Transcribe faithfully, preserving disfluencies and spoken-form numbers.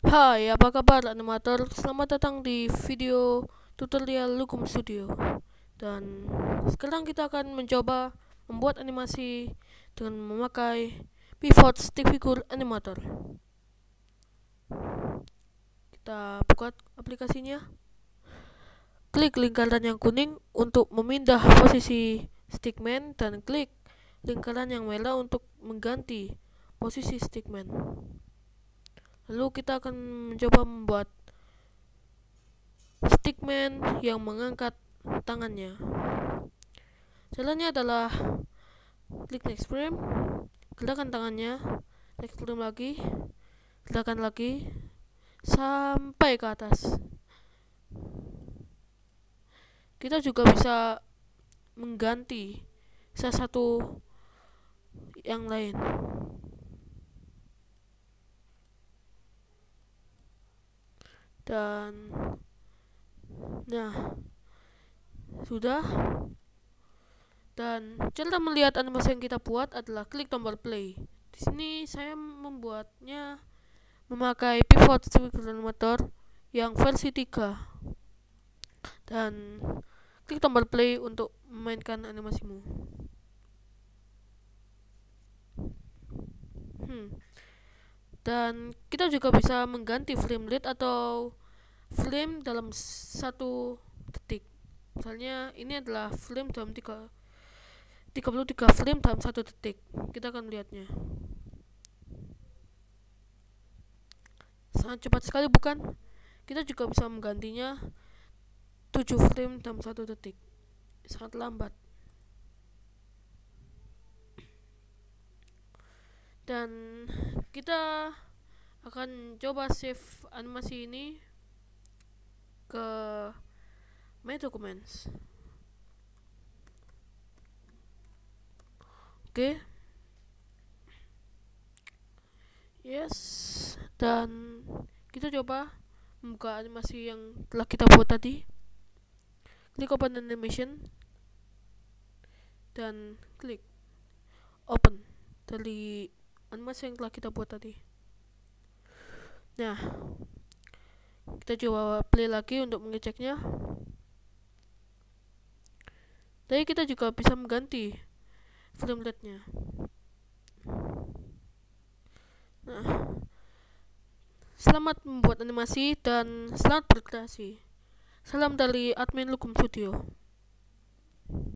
Hai, apa kabar animator? Selamat datang di video tutorial Lukum Studio. Dan sekarang kita akan mencoba membuat animasi dengan memakai pivot stick figure animator. Kita buka aplikasinya. Klik lingkaran yang kuning untuk memindah posisi stickman dan klik lingkaran yang merah untuk mengganti posisi stickman. Lalu kita akan mencoba membuat stickman yang mengangkat tangannya. Jalannya adalah klik next frame, gerakan tangannya, next frame lagi, gerakan lagi, sampai ke atas. Kita juga bisa mengganti salah satu yang lain. Dan nah, sudah. Dan cara melihat animasi yang kita buat adalah klik tombol play. Di sini saya membuatnya memakai pivot stick animator yang versi tiga. Dan klik tombol play untuk memainkan animasimu. Hmm. Dan kita juga bisa mengganti frame rate atau frame dalam satu detik. Misalnya ini adalah frame dalam tiga puluh tiga frame dalam satu detik. Kita akan melihatnya. Sangat cepat sekali, bukan? Kita juga bisa menggantinya tujuh frame dalam satu detik. Sangat lambat. Dan kita akan coba save animasi ini ke My Documents. Oke. Okay. Yes. Dan kita coba membuka animasi yang telah kita buat tadi. Klik open animation dan klik open dari animasi yang telah kita buat tadi. Nah, kita coba play lagi untuk mengeceknya. Jadi kita juga bisa mengganti frame rate-nya. Nah, selamat membuat animasi dan selamat berkreasi. Salam dari admin Lukum Studio.